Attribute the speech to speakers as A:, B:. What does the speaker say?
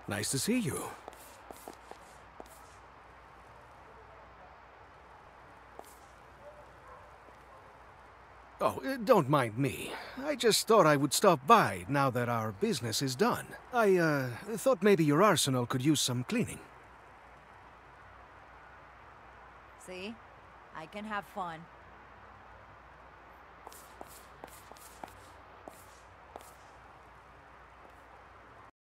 A: Nice to see you. Oh, don't mind me. I just thought I would stop by now that our business is done. I thought maybe your arsenal could use some cleaning.
B: See? I can have fun.